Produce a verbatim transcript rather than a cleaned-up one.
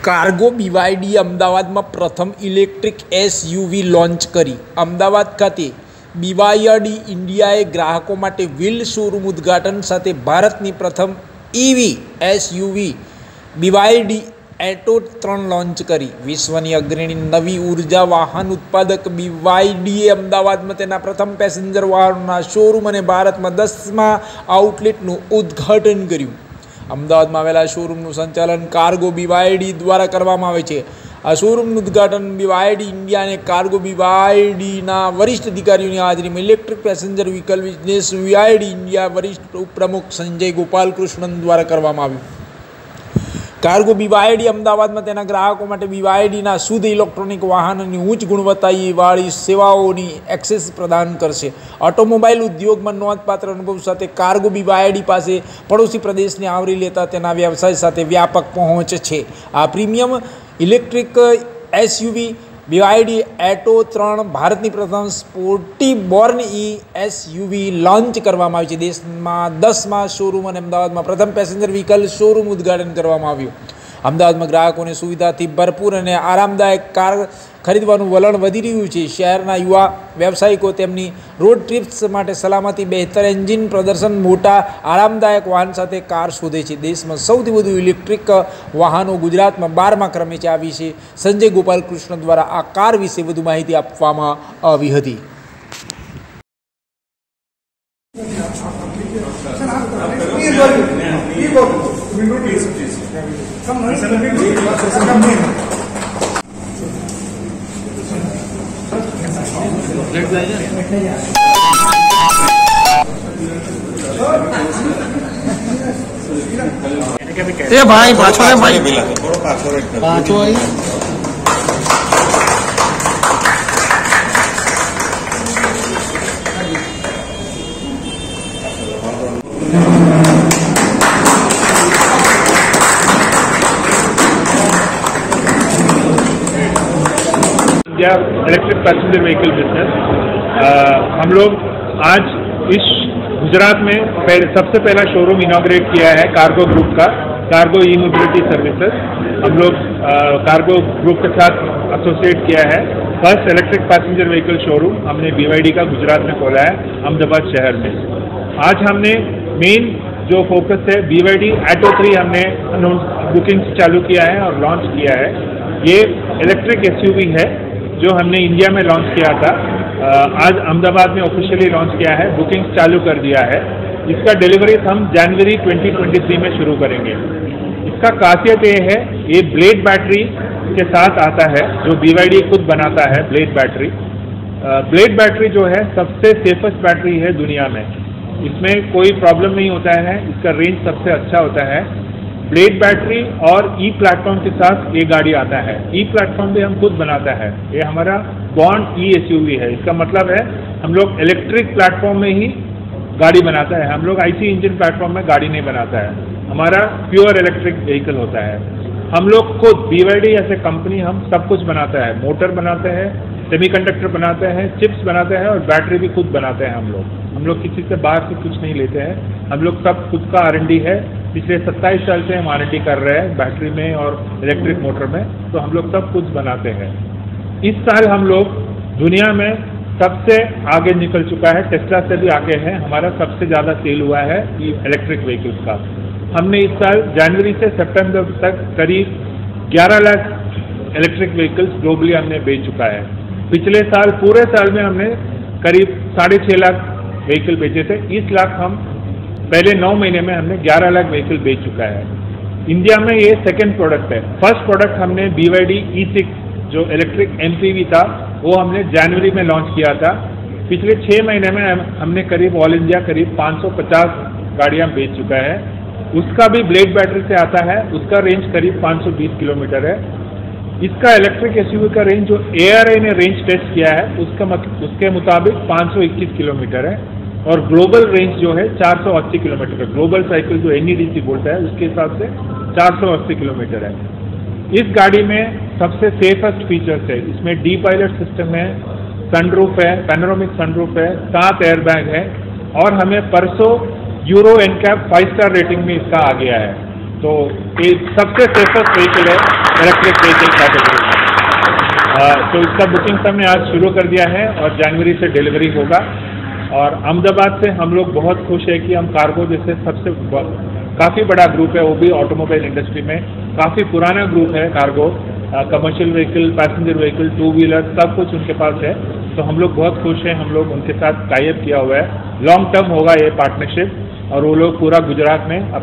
Cargo બીવાયડી અમદાવાદમાં પ્રથમ electric SUV launch કરી। અમદાવાદ ખાતે બીવાયડી ઇન્ડિયાએ ગ્રાહકો માટે વ્હીલ શોરૂમ ઉદ્ઘાટન સાથે ભારતની પ્રથમ ઈવી એસયુવી બીવાયડી એટો ત્રણ લોન્ચ કરી। વિશ્વની અગ્રણી નવી ઉર્જા વાહન ઉત્પાદક બીવાયડીએ અમદાવાદમાં તેના પ્રથમ પેસેન્જર વાહનના શોરૂમ અને ભારતમાં દસમા આઉટલેટનું ઉદ્ઘાટન કર્યું। અમદાવાદમાં આવેલા શોરૂમનું સંચાલન કાર્ગો બીવાયડી દ્વારા કરવામાં આવે છે। આ શોરૂમનું ઉદ્ઘાટન બીવાયડી ઇન્ડિયા અને કાર્ગો બીવાયડીના વરિષ્ઠ અધિકારીઓની હાજરીમાં electric passenger vehicle business BYD India વરિષ્ઠ ઉપપ્રમુખ સંજય ગોપાલકૃષ્ણન દ્વારા કરવામાં આવ્યું। કાર્ગો બીવાયડી અમદાવાદમાં તેના ગ્રાહકો માટે બીવાયડીના શુદ્ધ ઇલેક્ટ્રોનિક વાહનની ઉચ્ચ ગુણવત્તાવાળી સેવાઓની એક્સેસ પ્રદાન કરશે। ઓટોમોબાઈલ ઉદ્યોગમાં નોંધપાત્ર અનુભવ સાથે કાર્ગો બીવાયડી પાસે પડોશી પ્રદેશને આવરી લેતા તેના વ્યવસાય સાથે વ્યાપક પહોંચ છે। આ premium electric SUV BYD Atto ત્રણ ભારતની પ્રથમ sporty born E SUV launch કરવામાં આવી છે। દેશમાં દસમા શોરૂમ અને અમદાવાદમાં પ્રથમ પેસેન્જર વ્હીકલ શોરૂમ ઉદ્ઘાટન કરવામાં આવ્યું। અમદાવાદમાં ગ્રાહકોને સુવિધાથી ભરપૂર અને આરામદાયક કાર ખરીદવાનું વલણ વધી રહ્યું છે। શહેરના યુવા વ્યવસાયિકો તેમની રોડ ટ્રીપ્સ માટે સલામતી, બહેતર એન્જિન પ્રદર્શન, મોટા આરામદાયક વાહન સાથે કાર શોધે છે। દેશમાં સૌથી વધુ ઇલેક્ટ્રિક વાહનો ગુજરાતમાં બારમા ક્રમે છે। આ વિશે સંજય ગોપાલકૃષ્ણ દ્વારા આ કાર વિશે વધુ માહિતી આપવામાં આવી હતી। ए भाई पाछो रे भाई पाछो आई इलेक्ट्रिक पैसेंजर व्हीकल बिजनेस। हम लोग आज इस गुजरात में पहले सबसे पहला शोरूम इनॉग्रेट किया है कार्गो ग्रुप का, कार्गो ई मोबिलिटी सर्विसेज। हम लोग कार्गो ग्रुप के साथ एसोसिएट किया है। First electric passenger vehicle showroom हमने बीवायडी का गुजरात में खोला है, अहमदाबाद शहर में। आज हमने मेन जो फोकस है बीवायडी एटो थ्री हमने बुकिंग चालू किया है और लॉन्च किया है। ये इलेक्ट्रिक एसयूवी है जो हमने इंडिया में लॉन्च किया था, आज अहमदाबाद में ऑफिशियली लॉन्च किया है, बुकिंग चालू कर दिया है। इसका डिलीवरी हम जनवरी ट्वेंटी ट्वेंटी थ्री में शुरू करेंगे। इसका खासियत ये है, ये ब्लेड बैटरी के साथ आता है जो बीवायडी खुद बनाता है। ब्लेड बैटरी ब्लेड बैटरी जो है सबसे सेफेस्ट बैटरी है दुनिया में, इसमें कोई प्रॉब्लम नहीं होता है, इसका रेंज सबसे अच्छा होता है। ब्लेड बैटरी और ई प्लेटफॉर्म के साथ ये गाड़ी आता है। ई प्लेटफॉर्म भी हम खुद बनाता है, ये हमारा बॉन्ड ई एसयूवी है। इसका मतलब है हम लोग इलेक्ट्रिक प्लेटफॉर्म में ही गाड़ी बनाता है, हम लोग आईसी इंजन प्लेटफॉर्म में गाड़ी नहीं बनाता है। हमारा प्योर इलेक्ट्रिक व्हीकल होता है। हम लोग खुद बीवायडी ऐसे कंपनी हम सब कुछ बनाता है, मोटर बनाते हैं, सेमीकंडक्टर बनाते हैं, चिप्स बनाते हैं और बैटरी भी खुद बनाते हैं। हम लोग हम लोग किसी से बाहर से कुछ नहीं लेते हैं, हम लोग सब खुद का आर एन डी है। पिछले सत्ताईस साल से हम आर एन डी कर रहे हैं बैटरी में और इलेक्ट्रिक मोटर में, तो हम लोग सब कुछ बनाते हैं। इस साल हम लोग दुनिया में सबसे आगे निकल चुका है, टेस्ला से भी आगे है, हमारा सबसे ज़्यादा सेल हुआ है इलेक्ट्रिक व्हीकल्स का। हमने इस साल जनवरी से सितंबर तक करीब ग्यारह लाख इलेक्ट्रिक व्हीकल्स ग्लोबली हमने बेच चुका है। पिछले साल पूरे साल में हमने करीब साढ़े छः लाख व्हीकल बेचे थे। इस लाख हम पहले नौ महीने में हमने ग्यारह लाख व्हीकल बेच चुका है। इंडिया में ये सेकेंड प्रोडक्ट है। फर्स्ट प्रोडक्ट हमने बीवायडी ई सिक्स जो इलेक्ट्रिक एमपीवी था वो हमने जनवरी में लॉन्च किया था। पिछले छः महीने में हमने करीब ऑल इंडिया करीब पाँच सौ पचास गाड़ियाँ बेच चुका है। उसका भी ब्लेड बैटरी से आता है, उसका रेंज करीब पाँच सौ बीस किलोमीटर है। इसका इलेक्ट्रिक एसयूवी का रेंज जो ए आर आई ने रेंज टेस्ट किया है उसका मतलब उसके मुताबिक पाँच सौ इक्कीस किलोमीटर है और ग्लोबल रेंज जो है चार सौ अस्सी किलोमीटर है। ग्लोबल साइकिल जो एन ई डी सी बोलता है उसके हिसाब से चार सौ अस्सी किलोमीटर है। इस गाड़ी में सबसे सेफेस्ट फीचर्स है, इसमें डी पायलट सिस्टम है, सनरूफ है, पैनोरामिक सनरूफ है, सात एयरबैग है और हमें परसों Euro NCAP five star rating में इसका आ गया है। तो ये सबसे सेफेस्ट व्हीकल है इलेक्ट्रिक व्हीकल कैटेगरी में। तो इसका बुकिंग हमने आज शुरू कर दिया है और जनवरी से डिलीवरी होगा। और अहमदाबाद से हम लोग बहुत खुश है कि हम कार्गो जैसे सबसे काफ़ी बड़ा ग्रुप है, वो भी ऑटोमोबाइल इंडस्ट्री में काफ़ी पुराना ग्रुप है cargo, commercial vehicle, passenger vehicle, two wheeler सब कुछ उनके पास है। तो हम लोग बहुत खुश हैं, हम लोग उनके साथ टाई अप किया हुआ है, लॉन्ग टर्म होगा ये पार्टनरशिप और वो लोग पूरा गुजरात में